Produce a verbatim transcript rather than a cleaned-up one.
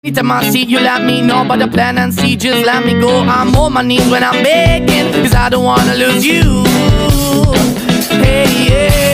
Anytime I see you, let me know about the plan and see, just let me go. I'm on my knees when I'm begging, cause I don't wanna lose you. Hey, yeah.